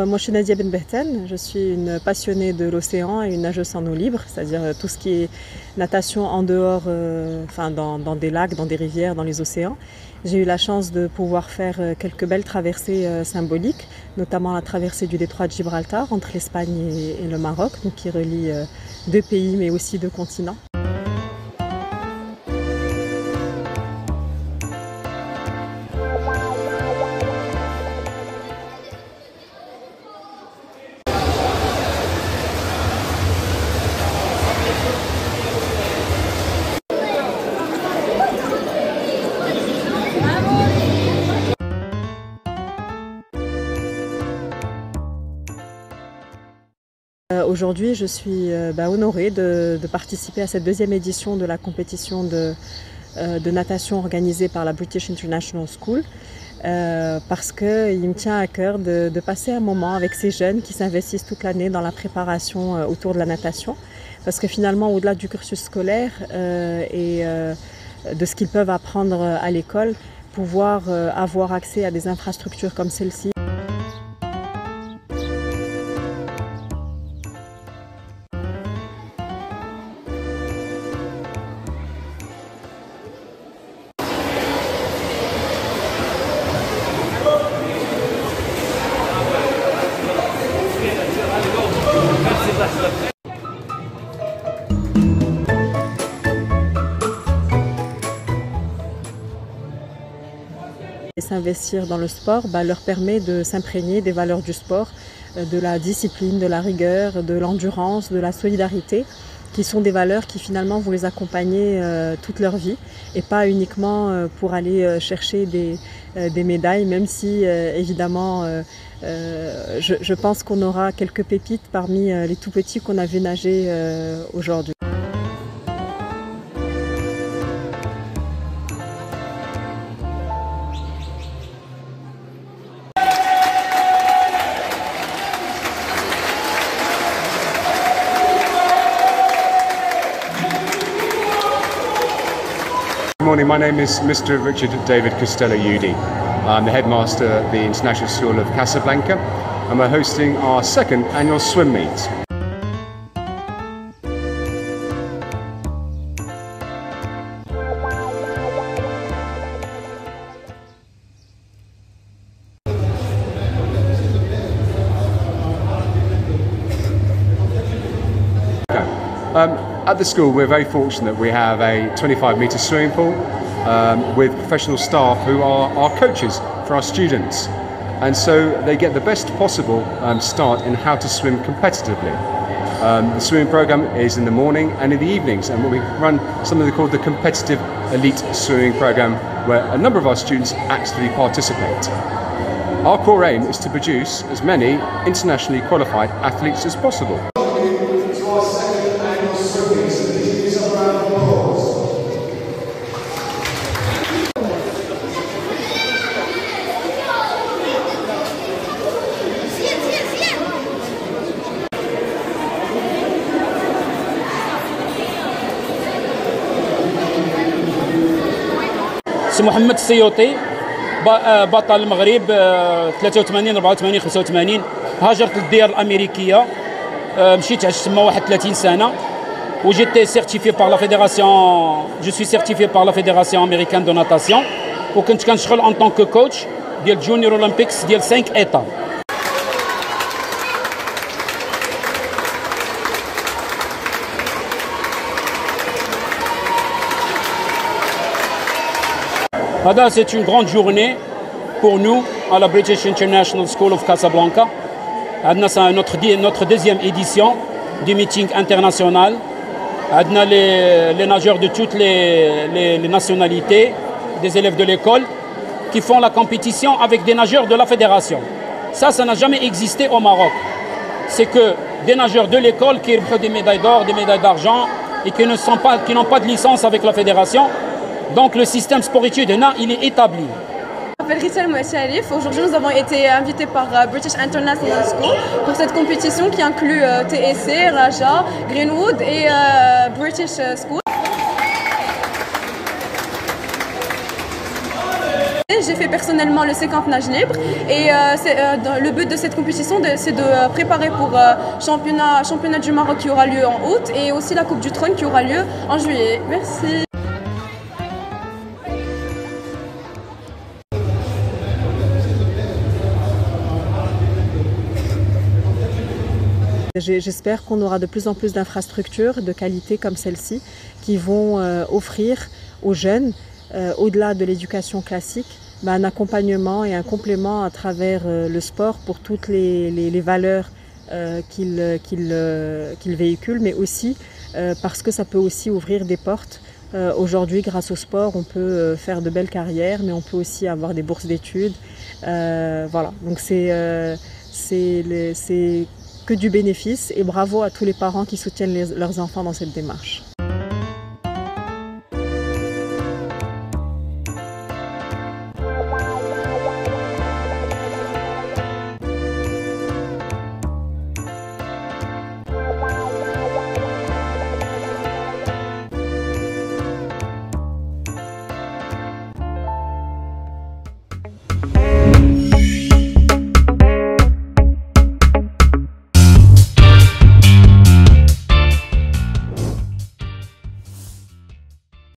Moi, je suis Nadia Benbehten, je suis une passionnée de l'océan et une nageuse en eau libre, c'est-à-dire tout ce qui est natation en dehors, dans des lacs, dans des rivières, dans les océans. J'ai eu la chance de pouvoir faire quelques belles traversées symboliques, notamment la traversée du détroit de Gibraltar entre l'Espagne et le Maroc, donc qui relie deux pays mais aussi deux continents. Aujourd'hui, je suis honorée de participer à cette deuxième édition de la compétition de natation organisée par la British International School parce qu'il me tient à cœur de passer un moment avec ces jeunes qui s'investissent toute l'année dans la préparation autour de la natation. Parce que finalement, au-delà du cursus scolaire et de ce qu'ils peuvent apprendre à l'école, pouvoir avoir accès à des infrastructures comme celle-ci. Et s'investir dans le sport leur permet de s'imprégner des valeurs du sport, de la discipline, de la rigueur, de l'endurance, de la solidarité, qui sont des valeurs qui finalement vont les accompagner toute leur vie et pas uniquement pour aller chercher des médailles, même si évidemment je pense qu'on aura quelques pépites parmi les tout petits qu'on a vu nager aujourd'hui. Good morning, my name is Mr. Richard David Costello-Udi. I'm the headmaster at the International School of Casablanca and we're hosting our second annual swim meet. At the school, we're very fortunate we have a 25-metre swimming pool with professional staff who are our coaches for our students. And so they get the best possible start in how to swim competitively. The swimming programme is in the morning and in the evenings, and we run something called the Competitive Elite Swimming Programme, where a number of our students actually participate. Our core aim is to produce as many internationally qualified athletes as possible. سي محمد السيوطي بطل المغرب 83 84 85 هاجرت للديار الامريكيه مشيت عشت تما 31 سنه وجيت سيرتيفي بار لا فيدراسيون جو سوي سيرتيفي بار لا فيدراسيون امريكان دو ناتاسيون وكنت كنشتغل ان طون كو كوتش ديال جونيور اولمبيكس ديال 5 ايطا. C'est une grande journée pour nous à la British International School of Casablanca. C'est notre deuxième édition du meeting international. On a les nageurs de toutes les nationalités, des élèves de l'école, qui font la compétition avec des nageurs de la fédération. Ça n'a jamais existé au Maroc. C'est que des nageurs de l'école qui reprennent des médailles d'or, des médailles d'argent et qui n'ont pas de licence avec la fédération. Donc le système sportif de NA, il est établi. Je m'appelle Rissel Mouacharif. Aujourd'hui, nous avons été invités par British International School pour cette compétition qui inclut TSC, Raja, Greenwood et British School. j'ai fait personnellement le 50 nage libre. Et le but de cette compétition, c'est de préparer pour championnat du Maroc qui aura lieu en août et aussi la Coupe du Trône qui aura lieu en juillet. Merci. J'espère qu'on aura de plus en plus d'infrastructures de qualité comme celle-ci qui vont offrir aux jeunes, au-delà de l'éducation classique, un accompagnement et un complément à travers le sport pour toutes les valeurs qu'ils véhiculent, mais aussi parce que ça peut aussi ouvrir des portes. Aujourd'hui, grâce au sport, on peut faire de belles carrières, mais on peut aussi avoir des bourses d'études. Voilà, donc c'est que du bénéfice et bravo à tous les parents qui soutiennent leurs enfants dans cette démarche.